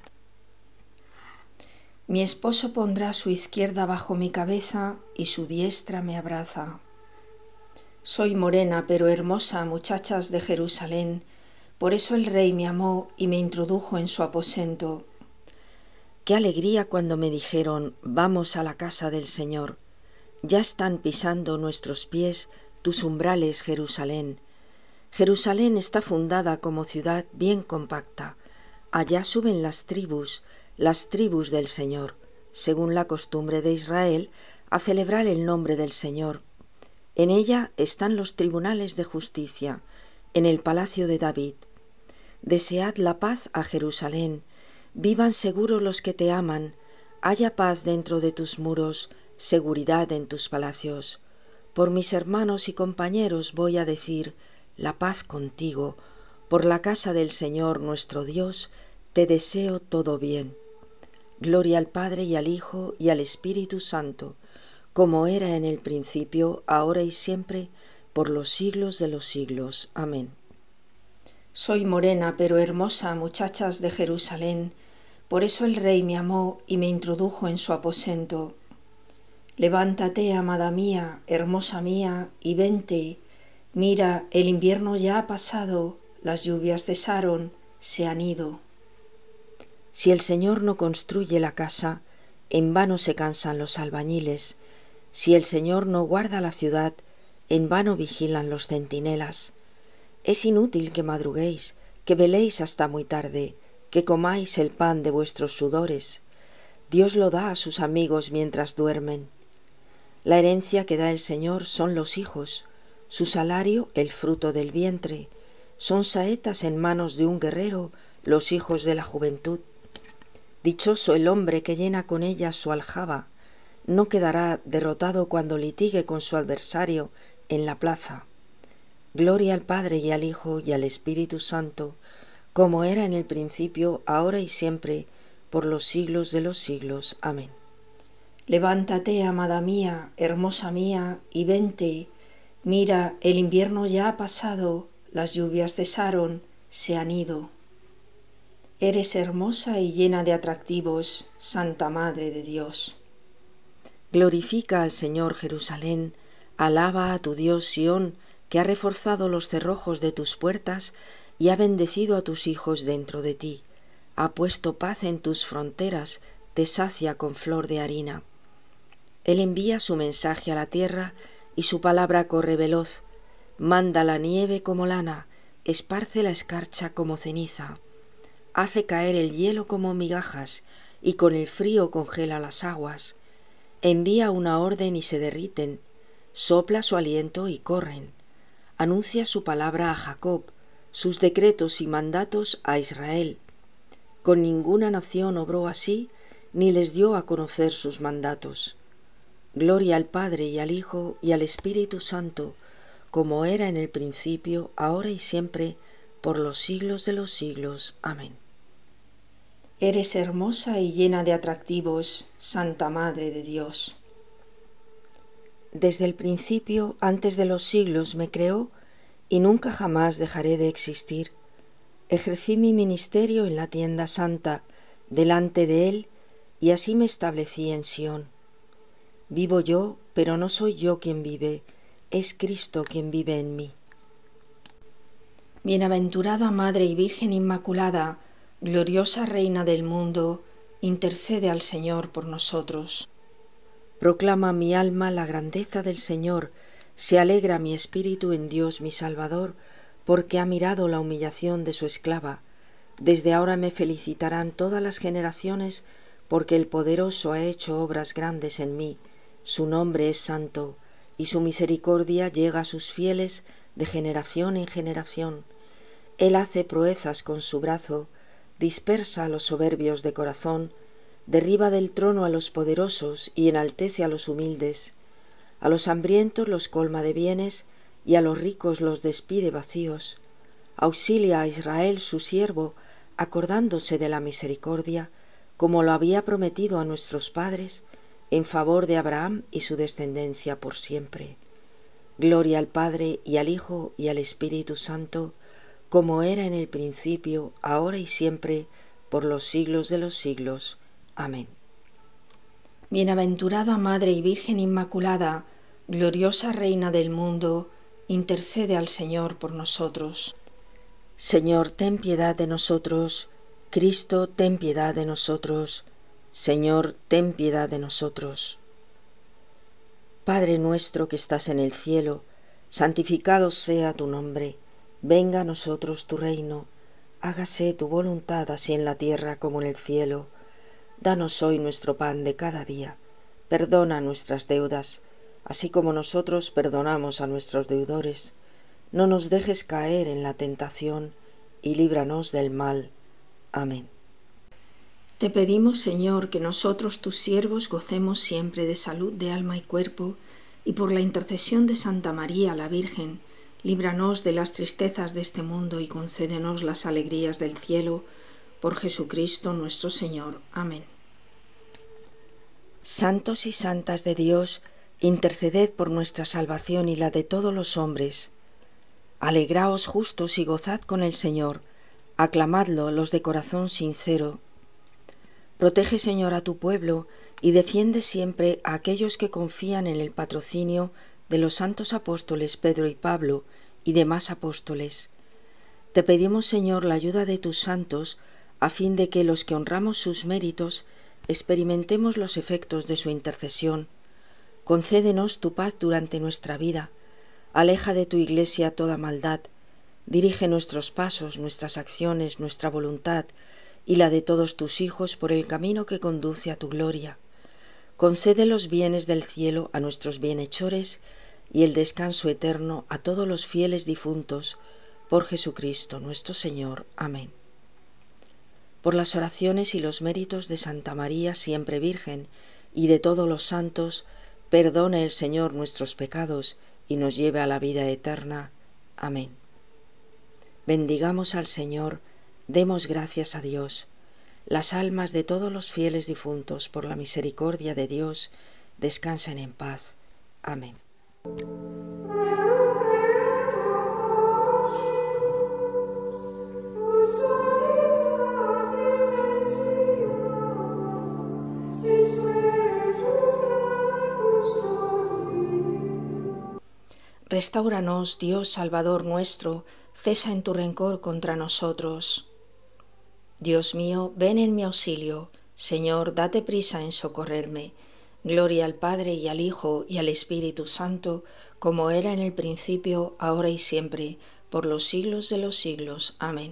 S1: Mi esposo pondrá su izquierda bajo mi cabeza y su diestra me abraza. Soy morena pero hermosa, muchachas de Jerusalén, por eso el rey me amó y me introdujo en su aposento.
S2: Qué alegría cuando me dijeron, vamos a la casa del Señor. Ya están pisando nuestros pies tus umbrales, Jerusalén. Jerusalén está fundada como ciudad bien compacta. Allá suben las tribus, las tribus del Señor, según la costumbre de Israel, a celebrar el nombre del Señor. En ella están los tribunales de justicia, en el palacio de David. Desead la paz a Jerusalén, vivan seguros los que te aman, haya paz dentro de tus muros, seguridad en tus palacios. Por mis hermanos y compañeros voy a decir, la paz contigo, por la casa del Señor nuestro Dios, te deseo todo bien. Gloria al Padre y al Hijo y al Espíritu Santo, como era en el principio, ahora y siempre, por los siglos de los siglos. Amén.
S1: Soy morena pero hermosa, muchachas de Jerusalén, por eso el rey me amó y me introdujo en su aposento. Levántate, amada mía, hermosa mía, y vente. Mira, el invierno ya ha pasado, las lluvias cesaron, se han ido.
S2: Si el Señor no construye la casa, en vano se cansan los albañiles. Si el Señor no guarda la ciudad, en vano vigilan los centinelas. Es inútil que madruguéis, que veléis hasta muy tarde, que comáis el pan de vuestros sudores. Dios lo da a sus amigos mientras duermen. La herencia que da el Señor son los hijos, su salario el fruto del vientre. Son saetas en manos de un guerrero los hijos de la juventud. Dichoso el hombre que llena con ellas su aljaba, no quedará derrotado cuando litigue con su adversario en la plaza. Gloria al Padre y al Hijo y al Espíritu Santo, como era en el principio, ahora y siempre, por los siglos de los siglos. Amén.
S1: Levántate, amada mía, hermosa mía, y vente. Mira, el invierno ya ha pasado, las lluvias cesaron, se han ido. Eres hermosa y llena de atractivos, Santa Madre de Dios.
S2: Glorifica al Señor Jerusalén, alaba a tu Dios Sión, que ha reforzado los cerrojos de tus puertas y ha bendecido a tus hijos dentro de ti. Ha puesto paz en tus fronteras, te sacia con flor de harina. Él envía su mensaje a la tierra y su palabra corre veloz. Manda la nieve como lana, esparce la escarcha como ceniza. Hace caer el hielo como migajas y con el frío congela las aguas. Envía una orden y se derriten, sopla su aliento y corren. Anuncia su palabra a Jacob, sus decretos y mandatos a Israel. Con ninguna nación obró así, ni les dio a conocer sus mandatos. Gloria al Padre y al Hijo y al Espíritu Santo, como era en el principio, ahora y siempre, por los siglos de los siglos. Amén.
S1: Eres hermosa y llena de atractivos, Santa Madre de Dios.
S2: Desde el principio, antes de los siglos, me creó y nunca jamás dejaré de existir. Ejercí mi ministerio en la tienda santa, delante de él, y así me establecí en Sión. Vivo yo, pero no soy yo quien vive, es Cristo quien vive en mí.
S1: Bienaventurada Madre y Virgen Inmaculada, gloriosa Reina del mundo, intercede al Señor por nosotros.
S2: Proclama mi alma la grandeza del Señor, se alegra mi espíritu en Dios mi Salvador, porque ha mirado la humillación de su esclava. Desde ahora me felicitarán todas las generaciones, porque el Poderoso ha hecho obras grandes en mí. Su nombre es santo, y su misericordia llega a sus fieles de generación en generación. Él hace proezas con su brazo, dispersa a los soberbios de corazón, derriba del trono a los poderosos y enaltece a los humildes. A los hambrientos los colma de bienes y a los ricos los despide vacíos. Auxilia a Israel su siervo, acordándose de la misericordia, como lo había prometido a nuestros padres, en favor de Abraham y su descendencia por siempre. Gloria al Padre y al Hijo y al Espíritu Santo, como era en el principio, ahora y siempre, por los siglos de los siglos. Amén.
S1: Bienaventurada Madre y Virgen Inmaculada, gloriosa Reina del mundo, intercede al Señor por nosotros.
S2: Señor, ten piedad de nosotros. Cristo, ten piedad de nosotros. Señor, ten piedad de nosotros. Padre nuestro que estás en el cielo, santificado sea tu nombre. Venga a nosotros tu reino. Hágase tu voluntad así en la tierra como en el cielo. Danos hoy nuestro pan de cada día. Perdona nuestras deudas, así como nosotros perdonamos a nuestros deudores. No nos dejes caer en la tentación, y líbranos del mal. Amén.
S1: Te pedimos, Señor, que nosotros, tus siervos, gocemos siempre de salud de alma y cuerpo, y por la intercesión de Santa María, la Virgen, líbranos de las tristezas de este mundo y concédenos las alegrías del cielo, por Jesucristo nuestro Señor. Amén.
S2: Santos y santas de Dios, interceded por nuestra salvación y la de todos los hombres. Alegraos justos y gozad con el Señor, aclamadlo los de corazón sincero. Protege, Señor, a tu pueblo y defiende siempre a aquellos que confían en el patrocinio de los santos apóstoles Pedro y Pablo y demás apóstoles. Te pedimos, Señor, la ayuda de tus santos, a fin de que los que honramos sus méritos experimentemos los efectos de su intercesión. Concédenos tu paz durante nuestra vida. Aleja de tu Iglesia toda maldad. Dirige nuestros pasos, nuestras acciones, nuestra voluntad y la de todos tus hijos por el camino que conduce a tu gloria. Concede los bienes del cielo a nuestros bienhechores y el descanso eterno a todos los fieles difuntos, por Jesucristo nuestro Señor. Amén. Por las oraciones y los méritos de Santa María, siempre Virgen, y de todos los santos, perdone el Señor nuestros pecados y nos lleve a la vida eterna. Amén. Bendigamos al Señor, demos gracias a Dios. Las almas de todos los fieles difuntos, por la misericordia de Dios, descansen en paz. Amén.
S1: Restáuranos, Dios Salvador nuestro, cesa en tu rencor contra nosotros. Dios mío, ven en mi auxilio. Señor, date prisa en socorrerme. Gloria al Padre y al Hijo y al Espíritu Santo, como era en el principio, ahora y siempre, por los siglos de los siglos. Amén.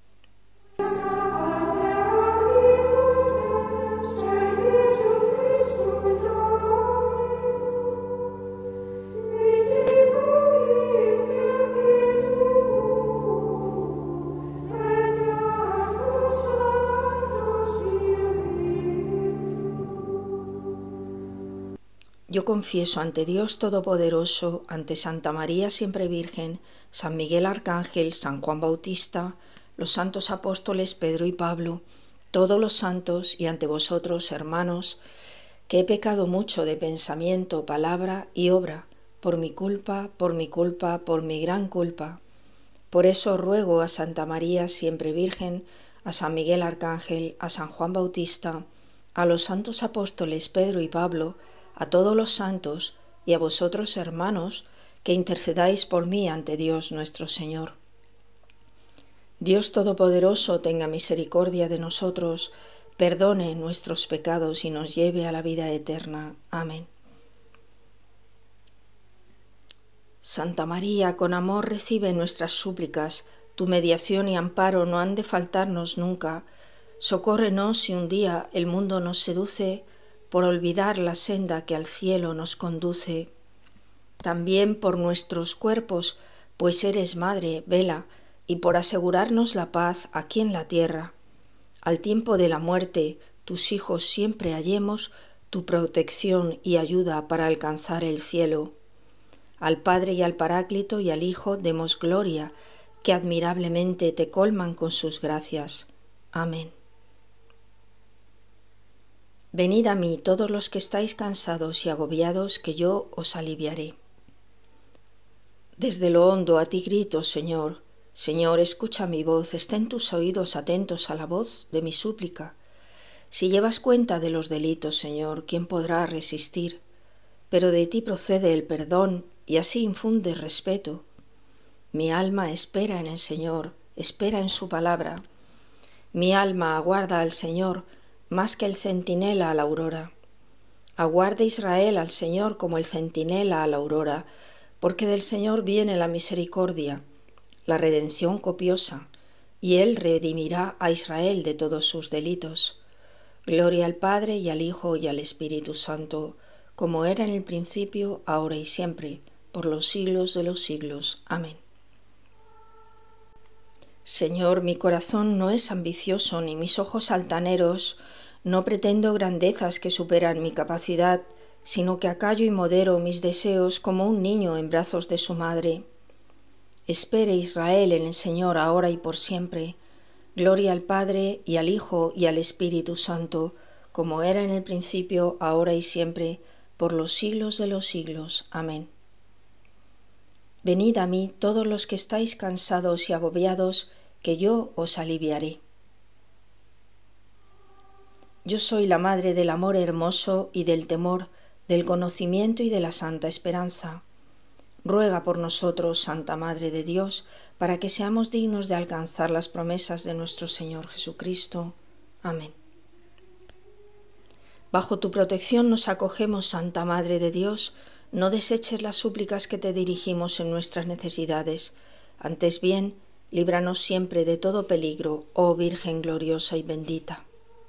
S1: Yo confieso ante Dios Todopoderoso, ante Santa María Siempre Virgen, San Miguel Arcángel, San Juan Bautista, los santos apóstoles Pedro y Pablo, todos los santos y ante vosotros, hermanos, que he pecado mucho de pensamiento, palabra y obra, por mi culpa, por mi culpa, por mi gran culpa. Por eso ruego a Santa María Siempre Virgen, a San Miguel Arcángel, a San Juan Bautista, a los santos apóstoles Pedro y Pablo, a todos los santos y a vosotros, hermanos, que intercedáis por mí ante Dios nuestro Señor. Dios Todopoderoso tenga misericordia de nosotros, perdone nuestros pecados y nos lleve a la vida eterna. Amén. Santa María, con amor recibe nuestras súplicas, tu mediación y amparo no han de faltarnos nunca. Socórrenos si un día el mundo nos seduce, por olvidar la senda que al cielo nos conduce. También por nuestros cuerpos, pues eres madre, vela, y por asegurarnos la paz aquí en la tierra. Al tiempo de la muerte, tus hijos siempre hallemos tu protección y ayuda para alcanzar el cielo. Al Padre y al Paráclito y al Hijo demos gloria, que admirablemente te colman con sus gracias. Amén. Venid a mí todos los que estáis cansados y agobiados, que yo os aliviaré. Desde lo hondo a ti grito, Señor. Señor, escucha mi voz, estén tus oídos atentos a la voz de mi súplica. Si llevas cuenta de los delitos, Señor, ¿quién podrá resistir? Pero de ti procede el perdón, y así infundes respeto. Mi alma espera en el Señor, espera en su palabra. Mi alma aguarda al Señor, más que el centinela a la aurora. Aguarde Israel al Señor como el centinela a la aurora, porque del Señor viene la misericordia, la redención copiosa, y Él redimirá a Israel de todos sus delitos. Gloria al Padre y al Hijo y al Espíritu Santo, como era en el principio, ahora y siempre, por los siglos de los siglos. Amén. Señor, mi corazón no es ambicioso, ni mis ojos altaneros. No pretendo grandezas que superan mi capacidad, sino que acallo y modero mis deseos como un niño en brazos de su madre. Espere Israel en el Señor ahora y por siempre. Gloria al Padre y al Hijo y al Espíritu Santo, como era en el principio, ahora y siempre, por los siglos de los siglos. Amén. Venid a mí todos los que estáis cansados y agobiados, que yo os aliviaré. Yo soy la madre del amor hermoso y del temor, del conocimiento y de la santa esperanza. Ruega por nosotros, Santa Madre de Dios, para que seamos dignos de alcanzar las promesas de nuestro Señor Jesucristo. Amén. Bajo tu protección nos acogemos, Santa Madre de Dios. No deseches las súplicas que te dirigimos en nuestras necesidades. Antes bien, líbranos siempre de todo peligro, oh Virgen gloriosa y bendita.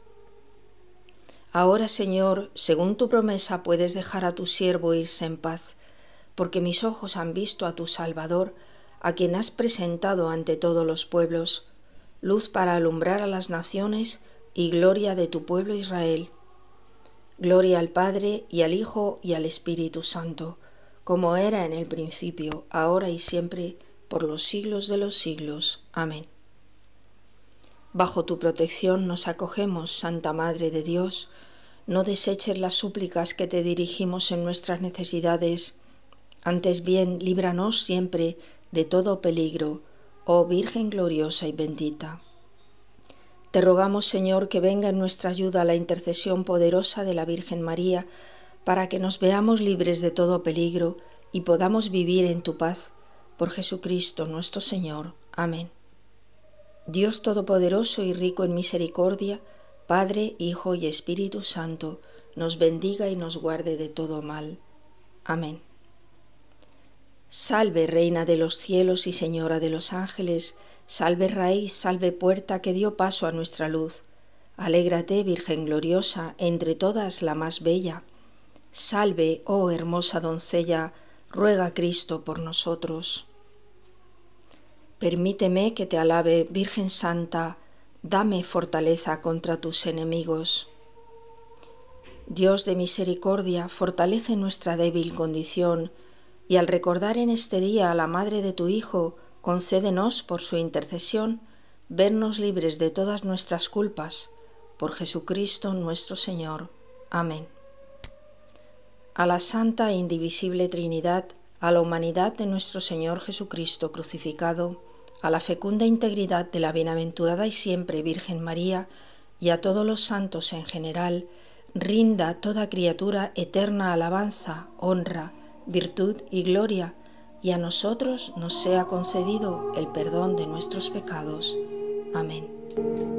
S1: Ahora, Señor, según tu promesa, puedes dejar a tu siervo irse en paz, porque mis ojos han visto a tu Salvador, a quien has presentado ante todos los pueblos, luz para alumbrar a las naciones y gloria de tu pueblo Israel. Gloria al Padre y al Hijo y al Espíritu Santo, como era en el principio, ahora y siempre, por los siglos de los siglos. Amén. Bajo tu protección nos acogemos, Santa Madre de Dios. No deseches las súplicas que te dirigimos en nuestras necesidades. Antes bien, líbranos siempre de todo peligro, oh Virgen gloriosa y bendita. Te rogamos, Señor, que venga en nuestra ayuda la intercesión poderosa de la Virgen María, para que nos veamos libres de todo peligro y podamos vivir en tu paz, por Jesucristo nuestro Señor. Amén. Dios Todopoderoso y rico en misericordia, Padre, Hijo y Espíritu Santo, nos bendiga y nos guarde de todo mal. Amén. Salve, Reina de los cielos y Señora de los ángeles, salve raíz, salve puerta que dio paso a nuestra luz. Alégrate, Virgen gloriosa, entre todas la más bella. Salve, oh hermosa doncella, ruega Cristo por nosotros. Permíteme que te alabe, Virgen Santa, dame fortaleza contra tus enemigos. Dios de misericordia, fortalece nuestra débil condición, y al recordar en este día a la Madre de tu Hijo, concédenos por su intercesión vernos libres de todas nuestras culpas, por Jesucristo nuestro Señor. Amén. A la Santa e Indivisible Trinidad, a la humanidad de nuestro Señor Jesucristo crucificado, a la fecunda integridad de la bienaventurada y siempre Virgen María, y a todos los santos en general, rinda toda criatura eterna alabanza, honra, virtud y gloria, y a nosotros nos sea concedido el perdón de nuestros pecados. Amén.